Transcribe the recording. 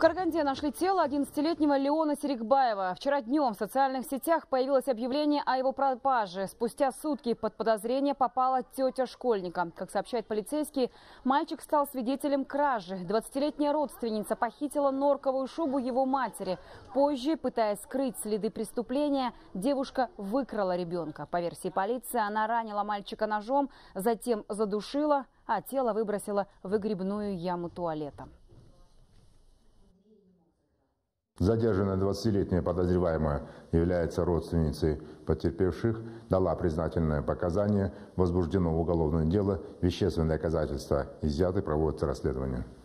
Караганде нашли тело 11-летнего Леона Серикбаева. Вчера днем в социальных сетях появилось объявление о его пропаже. Спустя сутки под подозрение попала тетя школьника. Как сообщают полицейские, мальчик стал свидетелем кражи. 20-летняя родственница похитила норковую шубу его матери. Позже, пытаясь скрыть следы преступления, девушка выкрала ребенка. По версии полиции, она ранила мальчика ножом, затем задушила, а тело выбросила в выгребную яму туалета. Задержанная 20-летняя подозреваемая является родственницей потерпевших, дала признательное показание, возбуждено уголовное дело, вещественные доказательства изъяты, проводится расследование.